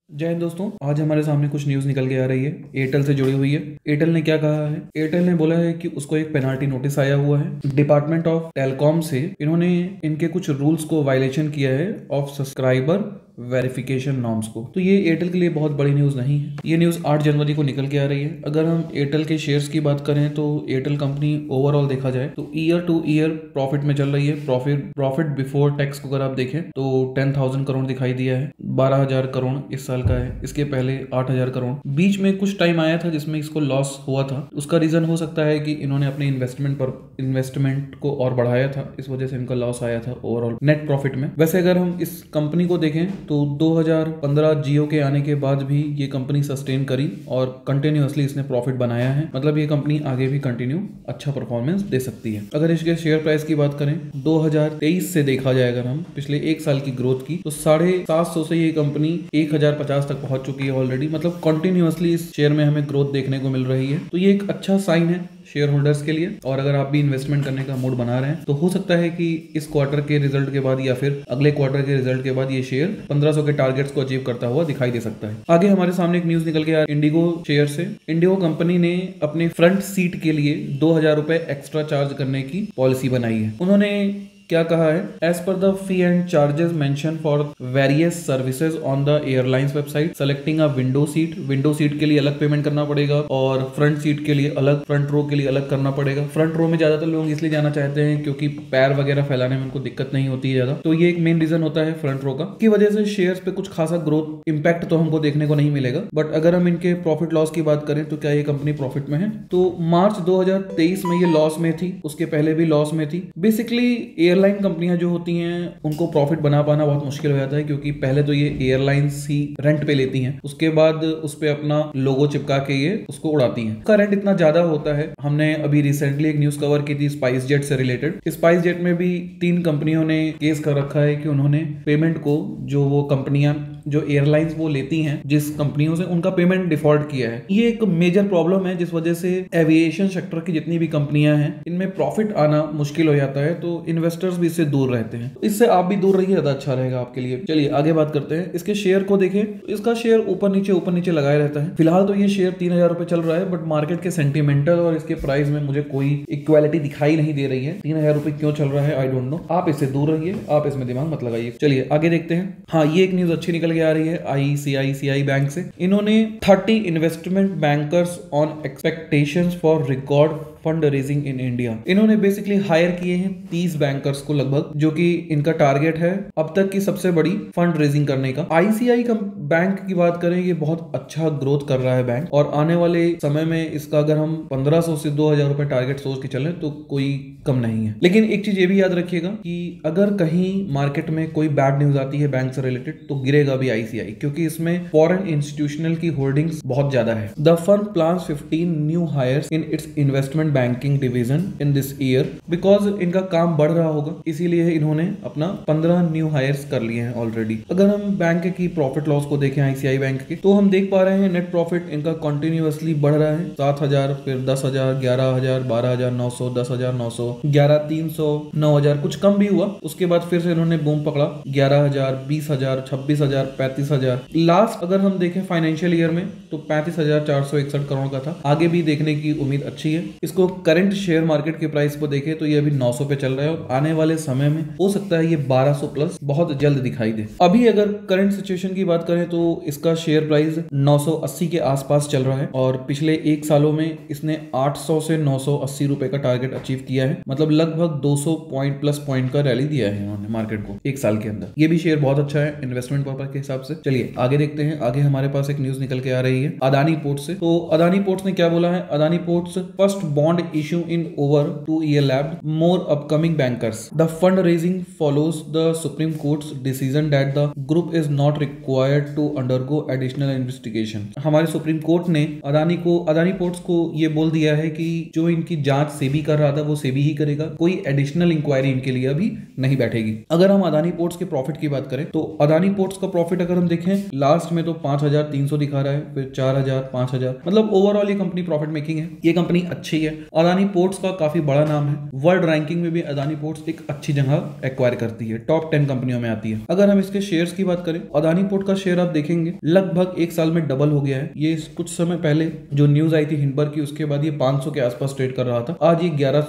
जय हिंद दोस्तों। आज हमारे सामने कुछ न्यूज़ निकल के आ रही है, एयरटेल से जुड़ी हुई है। एयरटेल ने क्या कहा है? एयरटेल ने बोला है कि उसको एक पेनाल्टी नोटिस आया हुआ है डिपार्टमेंट ऑफ टेलीकॉम से। इन्होंने इनके कुछ रूल्स को वायलेशन किया है ऑफ सब्सक्राइबर वेरिफिकेशन नॉर्म्स को। तो ये एयरटेल के लिए बहुत बड़ी न्यूज़ नहीं है। ये न्यूज़ 8 जनवरी को निकल के आ रही है। अगर हम एयरटेल के शेयर्स की बात करें तो एयरटेल कंपनी ओवरऑल देखा जाए तो ईयर टू ईयर प्रॉफिट में चल रही है। प्रॉफिट बिफोर टैक्स को अगर आप देखें तो 10,000 करोड़ दिखाई दिया है। 12,000 करोड़ इस साल का है, इसके पहले 8,000 करोड़। बीच में कुछ टाइम आया था जिसमें इसको लॉस हुआ था। उसका रीजन हो सकता है कि इन्होंने अपने इन्वेस्टमेंट को और बढ़ाया था, इस वजह से इनका लॉस आया था ओवरऑल नेट प्रॉफिट में। वैसे अगर हम इस कंपनी को देखें तो 2015 जियो के आने के बाद भी ये कंपनी सस्टेन करी और कंटिन्यूअसली इसने प्रॉफिट बनाया है। मतलब ये कंपनी आगे भी कंटिन्यू अच्छा परफॉर्मेंस दे सकती है। अगर इसके शेयर प्राइस की बात करें 2023 से देखा जाए, अगर हम पिछले एक साल की ग्रोथ की तो 750 से ये कंपनी 1050 तक पहुंच चुकी है ऑलरेडी। मतलब कंटिन्यूअसली इस शेयर में हमें ग्रोथ देखने को मिल रही है। तो ये एक अच्छा साइन है शेयर होल्डर्स के लिए। और अगर आप भी इन्वेस्टमेंट करने का मूड बना रहे हैं तो हो सकता है कि इस क्वार्टर के रिजल्ट के बाद या फिर अगले क्वार्टर के रिजल्ट के बाद ये शेयर 1500 के टारगेट्स को अचीव करता हुआ दिखाई दे सकता है। आगे हमारे सामने एक न्यूज निकल के आया इंडिगो शेयर से। इंडिगो कंपनी ने अपने फ्रंट सीट के लिए 2,000 रुपए एक्स्ट्रा चार्ज करने की पॉलिसी बनाई है। उन्होंने क्या कहा है? As per the fee and charges mention for various services on the airlines website, selecting a window seat के लिए अलग पेमेंट करना पड़ेगा और फ्रंट सीट के लिए अलग, फ्रंट रो के लिए अलग करना पड़ेगा। फ्रंट रो में ज्यादातर लोग इसलिए जाना चाहते हैं क्योंकि पैर वगैरह फैलाने में उनको दिक्कत नहीं होती है ज्यादा। तो ये एक मेन रीजन होता है फ्रंट रो का। की वजह से शेयर्स पे कुछ खासा ग्रोथ इंपैक्ट तो हमको देखने को नहीं मिलेगा। बट अगर हम इनके प्रॉफिट लॉस की बात करें तो क्या ये कंपनी प्रॉफिट में है? तो मार्च 2023 में ये लॉस में थी, उसके पहले भी लॉस में थी। बेसिकली एयरलाइन कंपनियां जो होती हैं उनको प्रॉफिट बना पाना बहुत मुश्किल हो जाता है, क्योंकि पहले तो ये एयरलाइंस ही रेंट पे लेती हैं, उसके बाद उस पे अपना लोगो चिपका के ये उसको उड़ाती हैं। उसका रेंट इतना ज्यादा होता है। हमने अभी रिसेंटली एक न्यूज कवर की थी स्पाइस जेट से रिलेटेड। स्पाइस जेट में भी 3 कंपनियों ने केस कर रखा है कि उन्होंने पेमेंट को, जो वो कंपनियां, जो एयरलाइंस वो लेती हैं जिस कंपनियों से, उनका पेमेंट डिफॉल्ट किया है। ये एक मेजर प्रॉब्लम है जिस वजह से एविएशन सेक्टर की जितनी भी कंपनियां हैं इनमें प्रॉफिट आना मुश्किल हो जाता है। तो इन्वेस्टर्स भी इससे दूर रहते हैं। तो इससे आप भी दूर रहिए, ज्यादा अच्छा रहेगा आपके लिए। चलिए आगे बात करते हैं। इसके शेयर को देखें तो इसका शेयर ऊपर नीचे लगाए रहता है। फिलहाल तो ये शेयर 3,000 रुपए चल रहा है, बट मार्केट के सेंटिमेंटल और इसके प्राइस में मुझे कोई इक्वालिटी दिखाई नहीं दे रही है। 3,000 रुपए क्यों चल रहा है आई डोंट नो। आप इससे दूर रहिए, आप इसमें दिमाग मत लगाइए। चलिए आगे देखते हैं। हाँ, ये एक न्यूज अच्छी निकल के आ रही है ICICI बैंक से। इन्होंने 30 investment bankers on expectations for record fund raising in India. इन्होंने बेसिकली हायर किए हैं 30 बैंकर्स को लगभग, जो कि इनका टारगेट है अब तक की सबसे बड़ी फंड रेजिंग करने का। ICICI का बैंक की बात करें, ये बहुत अच्छा ग्रोथ कर रहा है बैंक, और आने वाले समय में इसका अगर हम 1500 से 2,000 रुपए टारगेट सोच के चलें तो कोई कम नहीं है। लेकिन एक चीज ये भी याद रखिएगा कि अगर कहीं मार्केट में कोई बैड न्यूज आती है बैंक से रिलेटेड तो गिरेगा भी ICICI, क्योंकि इसमें फॉरेन इंस्टीट्यूशनल की होल्डिंग्स बहुत ज्यादा है। The firm plans 15 new hires in its investment banking division in this year. Because इनका काम बढ़ रहा होगा इसीलिए इन्होंने अपना 15 न्यू हायर्स कर लिए हैं ऑलरेडी। अगर हम बैंक की प्रॉफिट लॉस को देखें ICICI बैंक के, तो हम देख पा रहे हैं नेट प्रॉफिट इनका कंटिन्यूअसली बढ़ रहा है। 7,000, फिर 10,000, 11,000, 12,900, 10,900, 11,300, 9,000, कुछ कम भी हुआ। उसके बाद फिर से इन्होंने बूम पकड़ा 11,000, 20,000, 26,000, 35,000। लास्ट अगर हम देखें फाइनेंशियल ईयर में तो 35,461 करोड़ का था। आगे भी देखने की उम्मीद अच्छी है। इसको करंट शेयर मार्केट के प्राइस को देखें तो ये अभी 900 पे चल रहा है और आने वाले समय में हो सकता है ये 1200 प्लस बहुत जल्द दिखाई दे। अभी अगर करंट सिचुएशन की बात करें तो इसका शेयर प्राइस 980 के आसपास चल रहा है और पिछले एक सालों में इसने 800 से 980 रुपए का टारगेट अचीव किया है। मतलब लगभग 200 पॉइंट प्लस पॉइंट का रैली दिया है इन्होंने मार्केट को एक साल के अंदर। ये भी शेयर बहुत अच्छा है इन्वेस्टमेंट पर्पज के हिसाब से। चलिए आगे देखते हैं। आगे हमारे पास एक न्यूज निकल के आ रही है अदानी पोर्ट्स से। तो अदानी पोर्ट्स ने क्या बोला है? Adani ports first bond issue in over 2 year lab, more upcoming bankers. The fundraising follows the Supreme Court's decision that the group is not required to undergo additional investigation. हमारे सुप्रीम कोर्ट ने Adani ports को ये बोल दिया है कि जो इनकी जांच सेबी कर रहा था वो सेबी ही करेगा, कोई एडिशनल इंक्वायरी इनके लिए अभी नहीं बैठेगी। अगर हम अदानी पोर्ट्स के प्रॉफिट की बात करें तो अदानी पोर्ट्स का प्रॉफिट अगर हम देखें लास्ट में तो 5,300 दिखा रहा है, फिर 4,000, 5,000, मतलब ओवरऑल ये कंपनी प्रॉफिट मेकिंग है। ये कंपनी अच्छी है अदानी पोर्ट्स का काफी बड़ा नाम है। वर्ल्ड रैंकिंग में भी अदानी पोर्ट्स एक अच्छी जगह एक्वायर करती है, टॉप 10 कंपनियों में आती है। अगर हम इसके शेयर्स की बात करें, अदानी पोर्ट का शेयर आप देखेंगे लगभग एक साल में डबल हो गया है। ये कुछ समय पहले जो न्यूज आई थी हिंडबर्ग की, उसके बाद ये 500 के आसपास ट्रेड कर रहा था। आज ये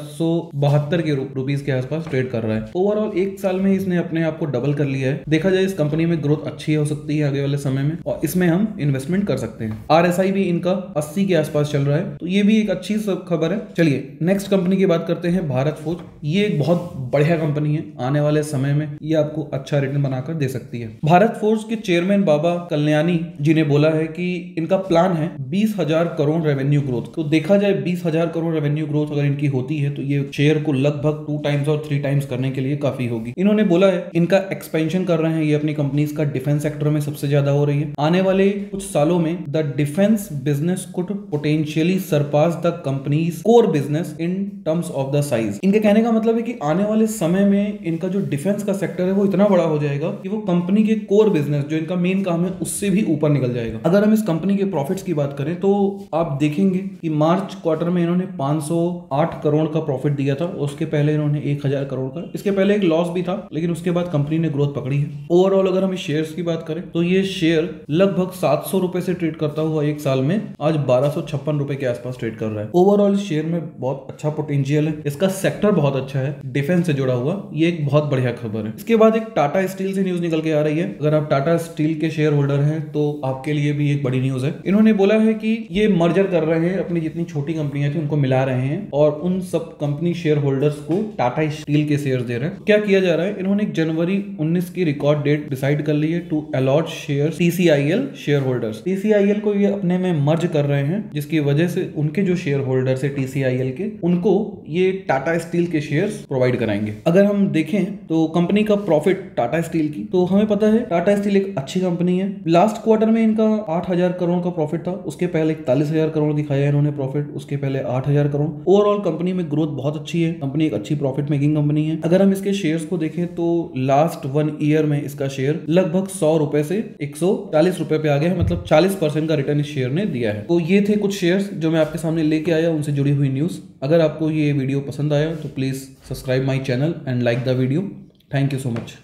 1172 के रुपीस के आसपास ट्रेड कर रहा है। ओवरऑल एक साल में इसने अपने आप को डबल कर लिया है। देखा जाए इस कंपनी में ग्रोथ अच्छी हो सकती है आगे वाले समय में, और इसमें हम इन्वेस्टमेंट कर सकते हैं। RSI भी इनका 80 के आसपास चल रहा है, तो ये भी एक अच्छी खबर है। चलिए नेक्स्ट कंपनी की बात करते हैं, भारत फोर्ज। ये एक बहुत बढ़िया कंपनी है, आने वाले समय में ये आपको अच्छा रिटर्न बनाकर दे सकती है। भारत फोर्ज के चेयरमैन बाबा कल्याणी जी ने बोला है कि इनका प्लान है 20,000 करोड़ रेवेन्यू ग्रोथ। तो देखा जाए 20,000 करोड़ रेवेन्यू ग्रोथ अगर इनकी होती है तो ये शेयर को लगभग 2 टाइम्स और 3 टाइम्स करने के लिए काफी होगी। इन्होंने बोला है इनका एक्सपेंशन कर रहे हैं ये अपनी कंपनीज का डिफेंस सेक्टर में सबसे ज्यादा हो रही है। आने वाले कुछ सालों में the defence business could potentially surpass the company's core business in terms of the size. इनके कहने का मतलब है कि आने वाले समय में इनका जो डिफेंस का सेक्टर है वो इतना बड़ा हो जाएगा कि वो कंपनी के कोर बिजनेस जो इनका मेन काम है उससे भी ऊपर निकल जाएगा। अगर हम इस कंपनी के प्रॉफिट्स की बात करें तो आप देखेंगे कि मार्च क्वार्टर में इन्होंने 508 करोड़ का प्रॉफिट दिया था। उसके पहले इन्होंने 1000 करोड़ का, इसके पहले एक लॉस भी था, लेकिन उसके बाद कंपनी ने ग्रोथ पकड़ी है। ओवरऑल अगर हम शेयर्स की बात करें तो ये शेयर लगभग 700 रुपए से ट्रेड करता हुआ एक साल में आज 1256 रुपए के आसपास ट्रेड कर रहा है। ओवरऑल शेयर में बहुत अच्छा पोटेंशियल है, इसका सेक्टर बहुत अच्छा है, डिफेंस से जुड़ा हुआ, ये एक बहुत बढ़िया खबर है। इसके बाद एक टाटा स्टील से न्यूज निकल के आ रही है। अगर आप टाटा स्टील के शेयर होल्डर हैं तो आपके लिए भी एक बड़ी न्यूज है। इन्होंने बोला है कि ये मर्जर कर रहे हैं, अपनी जितनी छोटी कंपनियां थी उनको मिला रहे हैं और उन सब कंपनी शेयर होल्डर्स को टाटा स्टील के शेयर दे रहे हैं। क्या किया जा रहा है, इन्होंने जनवरी 19 की रिकॉर्ड डेट डिसाइड कर ली है to allot share TCIL share holders. TCIL को ये अपने में मर्ज कर रहे हैं, जिसकी वजह से उनके जो शेयर होल्डर्स है TCIL के, उनको ये टाटा स्टील के शेयर्स प्रोवाइड कराएंगे। अगर हम देखें तो कंपनी का प्रॉफिट टाटा स्टील की, तो हमें पता है टाटा स्टील एक अच्छी कंपनी है। लास्ट क्वार्टर में इनका 8000 करोड़ का प्रॉफिट था, उसके पहले 41,000 करोड़ दिखाया इन्होंने प्रॉफिट, उसके पहले 8000 करोड़। ओवरऑल कंपनी में ग्रोथ बहुत अच्छी है, कंपनी एक अच्छी प्रॉफिट मेकिंग कंपनी है। अगर हम इसके शेयर्स को देखें तो लास्ट 1 ईयर में इसका शेयर लगभग 100 रुपए से 140 रुपए पे आ गया है, मतलब 40% का रिटर्न इस शेयर ने दिया है। तो ये थे कुछ शेयर्स जो मैं आपके सामने लेके आया, उनसे जुड़ी हुई न्यूज। अगर आपको ये वीडियो पसंद आया तो please subscribe my channel and like the video. Thank you so much.